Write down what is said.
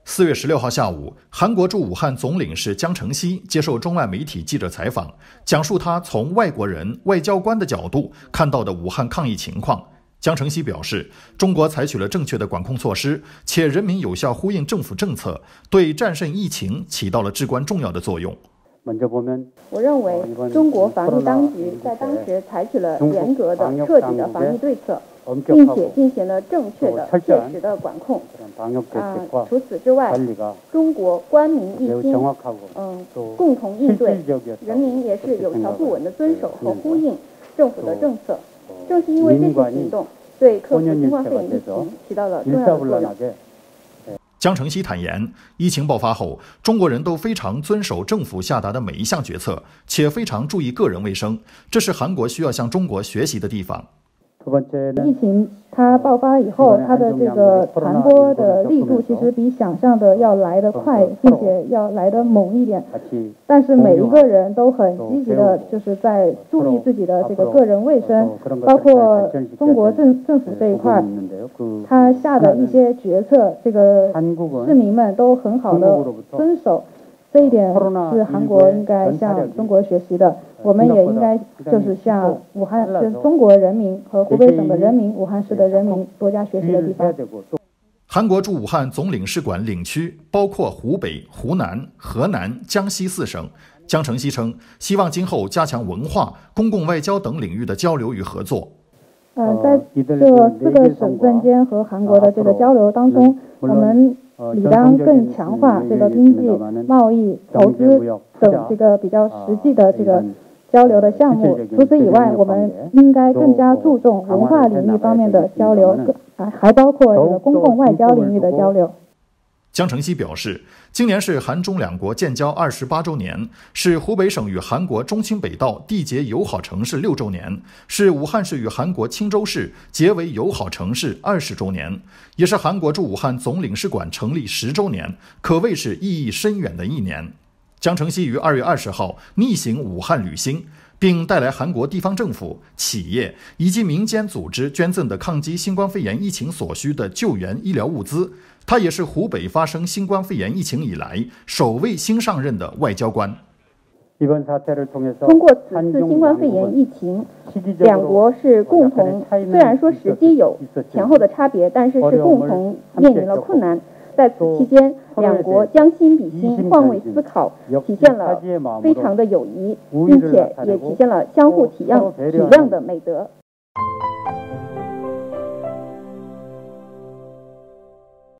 4月16号下午，韩国驻武汉总领事姜成熙接受中外媒体记者采访，讲述他从外国人、外交官的角度看到的武汉抗疫情况。姜成熙表示，中国采取了正确的管控措施，且人民有效呼应政府政策，对战胜疫情起到了至关重要的作用。 我认为，中国防疫当局在当时采取了严格的、彻底的防疫对策，并且进行了正确的、切实的管控。除此之外，中国官民一心，共同应对，人民也是有条不紊地遵守和呼应政府的政策。正是因为这些行动，对克服新冠肺炎疫情起到了重要的作用。 姜成熙坦言，疫情爆发后，中国人都非常遵守政府下达的每一项决策，且非常注意个人卫生，这是韩国需要向中国学习的地方。 疫情它爆发以后，它的这个传播的力度其实比想象的要来得快，并且要来得猛一点。但是每一个人都很积极的，就是在注意自己的这个个人卫生，包括中国政府这一块，他下的一些决策，这个市民们都很好的遵守。这一点是韩国应该向中国学习的，我们也应该就是向武汉，就是中国人民和湖北省的人民、武汉市的人民多加学习的地方。 韩国驻武汉总领事馆领区包括湖北、湖南、河南、江西4省。姜成熙称，希望今后加强文化、公共外交等领域的交流与合作。 在这4个省份间和韩国的这个交流当中，我们理当更强化这个经济、贸易、投资等这个比较实际的这个交流的项目。除此以外，我们应该更加注重文化领域方面的交流，还包括这个公共外交领域的交流。 姜成熙表示，今年是韩中两国建交28周年，是湖北省与韩国中清北道缔结友好城市6周年，是武汉市与韩国钦州市结为友好城市20周年，也是韩国驻武汉总领事馆成立10周年，可谓是意义深远的一年。姜成熙于2月20号逆行武汉旅行，并带来韩国地方政府、企业以及民间组织捐赠的抗击新冠肺炎疫情所需的救援医疗物资。他也是湖北发生新冠肺炎疫情以来首位新上任的外交官。 通过此次新冠肺炎疫情，两国是共同，虽然说时机有前后的差别，但是是共同面临了困难。在此期间，两国将心比心，换位思考，体现了非常的友谊，并且也体现了相互体谅的美德。